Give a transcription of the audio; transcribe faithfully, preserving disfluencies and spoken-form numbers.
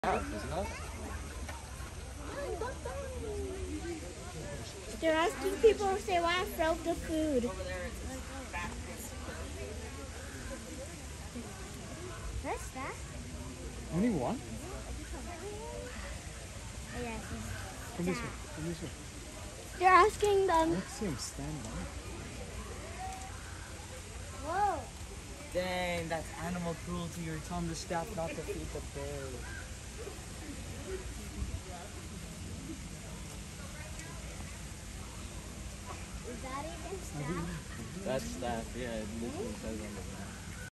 They're asking people if they want to throw the food. What's that? Only one? Oh, yes. Come this way. Come this way. They're asking them. Let's see him stand by. Whoa. Dang, that's animal cruelty. You're telling the staff not to feed the bears. Is that even staff? That's staff, yeah. It literally says on the